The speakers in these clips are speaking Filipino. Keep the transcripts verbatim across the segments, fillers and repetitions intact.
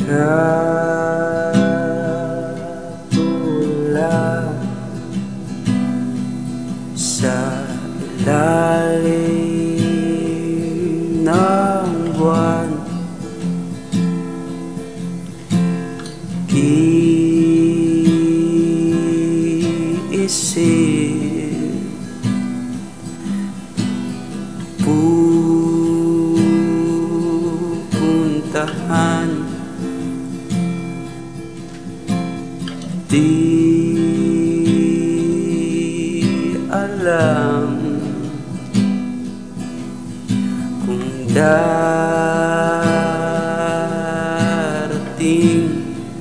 katulad sa ilalim ng buwan, iisip pupuntahan, di alam kung darating.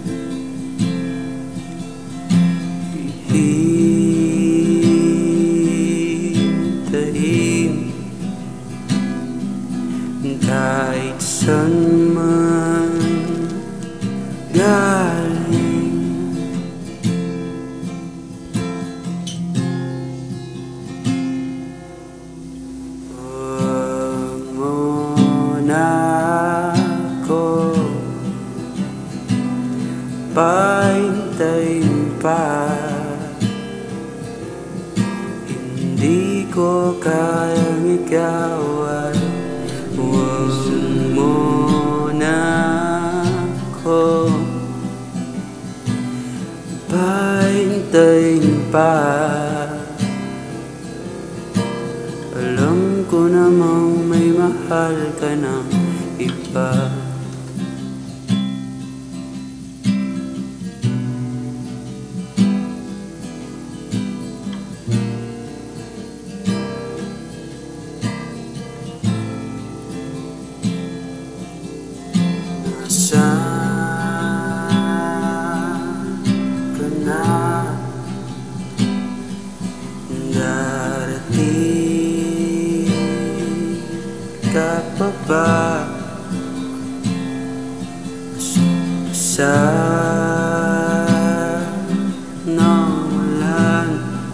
Hihintayin kahit saan man galing. Huwag mo na ako pahintayin pa, hindi ko kayang ikaw ay huwag mo na ako pahintayin pa. Alam ko namang may mahal ka ng iba. Nasaan ka na? Darating ka pa ba sa nawalan?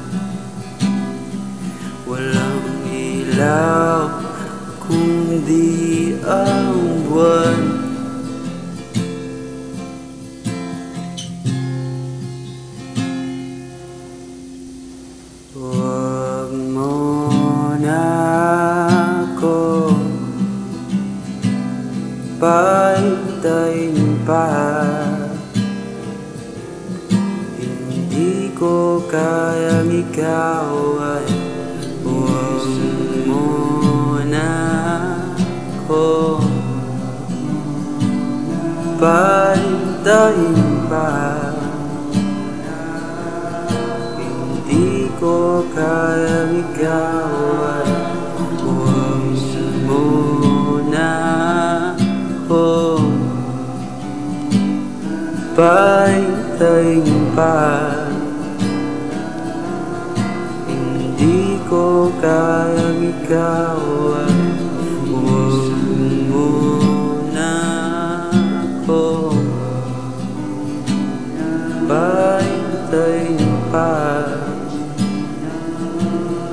Walang ilaw kundi ang buwan. Huwag mo na ako pahintayin pa, hindi ko kayang ikaw ay huwag mo na ako pahintayin pa. Hindi ko kayang ikaw ay huwag mo na ako pahintayin pa. Hindi ko kayang ikaw ay huwag mo na ako pahintayin pa.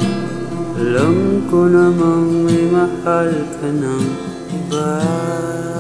Alam ko namang may mahal ka ng iba.